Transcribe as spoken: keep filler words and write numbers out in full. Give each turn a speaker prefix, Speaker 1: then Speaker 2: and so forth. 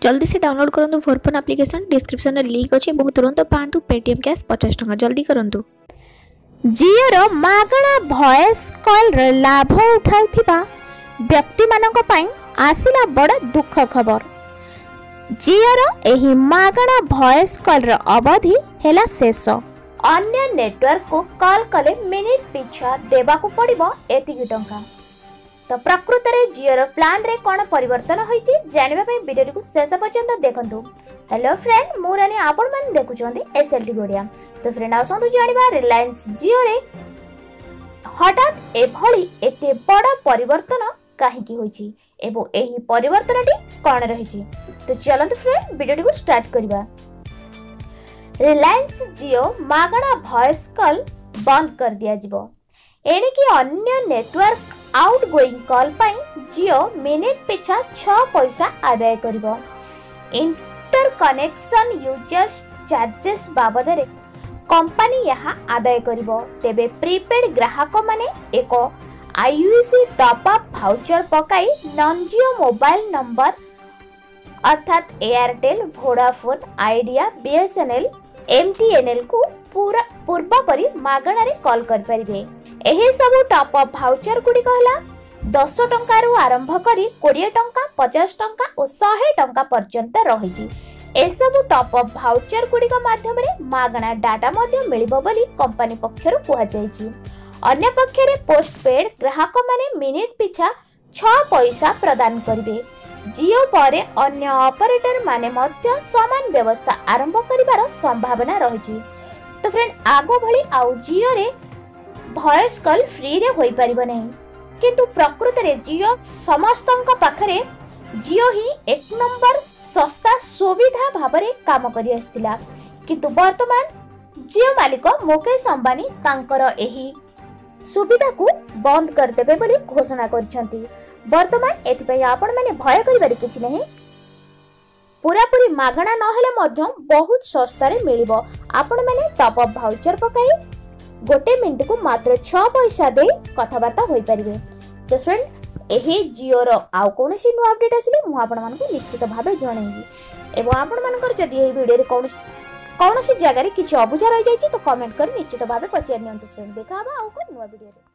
Speaker 1: जल्दी से डाउनलोड करंतु फोरफोन एप्लिकेशन डिस्क्रिप्शन रे लिंक अछि बहुत तुरंत पांतु पेटीएम कैश पचास टका जल्दी करंतु।
Speaker 2: जियो रो मागणा वॉइस कॉल रे लाभ उठाउथिबा व्यक्ति मानक पई आसिला बड़ दुख खबर। जियो रो एही मागणा वॉइस कॉल रो अवधि हेला शेष। अन्य नेटवर्क को कॉल कले मिनिट पिछा देबा को पड़िबो एतिकी टंका। तो प्रकृत रे जियो रो प्लान रे कोन परिवर्तन होईची जानिबा पई वीडियो को शेष पर्यंत देखंतु। हेलो फ्रेंड मु रानी आपण मन देखुचोंदी एसएलटी वीडियो। तो फ्रेंड आसंतु जानिबा रिलायंस जियो रे हठात एभली एते बड़ परिवर्तन काहेकि होईची एबो एही परिवर्तनटी कोन रहिची। तो चलंतु फ्रेंड वीडियो को स्टार्ट करबा। रिलायंस जियो मागणा वॉइस कॉल बंद कर दिया जिवो। एने की अन्य नेटवर्क आउटगोइंग कॉल पाई जियो मिनिट पिछा छह पैसा आदाय करिवो। इंटर कनेक्शन यूजर्स चार्जेस बाबद रे कंपनी यहाँ आदाय करिवो। तेबे प्रीपेड ग्राहक माने एक आईयूसी टॉप अप वाउचर पकाई नॉन जियो मोबाइल नंबर अर्थात Airtel Vodafone Idea BSNL MTNL को पूरा पूर्व परी मागणा रे कॉल कर परिबे। एही सब टॉप अप वाउचर गुडी कहला दस टंका रु आरंभ करी बीस टंका पचास टंका और सौ टंका पर्यंत रहिची। ए सब टॉप अप वाउचर गुडी का माध्यम रे मागणा डाटा मध्ये मिलिबो बोली कंपनी पक्षरु कुहा जायची। अन्य पक्षरे पोस्टपेड ग्राहक माने मिनिट पिछा छह पैसा प्रदान करिवे। जियो परे अन्य ऑपरेटर माने मध्य समान व्यवस्था आरंभ करिवार संभावना रहिची। तो फ्रेंड आगो भली आउ जियो रे वॉइस कॉल फ्री रे होई परिबो नै, किंतु प्रकृत रे जियो समस्तंक पाखरे जियो ही एक नंबर सस्ता सुविधा भाबरे काम करि आस्तिला। किंतु वर्तमान जियो मालिक मुकेश अंबानी तांकर एही सुविधा को बंद कर देबे बोली घोषणा करछंती। वर्तमान एथि पई आपण माने भय करिबार किछि नहि। पूरा पूरी मागणा न हेले मध्य बहुत सस्ता रे मिलिबो। आपण माने टॉप अप वाउचर पकाई गोटे मिनिट को मात्र छह पैसा दे कथबार्ता होई परिबे। तो फ्रेंड एही जियो रो आउ कोनसी नु अपडेट आसिले मु आपण मानन को निश्चित भाबे जणैबी। एवं आपण मानकर जदि एही वीडियो रे कोनसी कोनसी जगह रे किछि अबुझा रहि जायछि तो कमेंट कर निश्चित भाबे पचार नियंतु फ्रेंड। देखा बा आउ कोन नु वीडियो रे।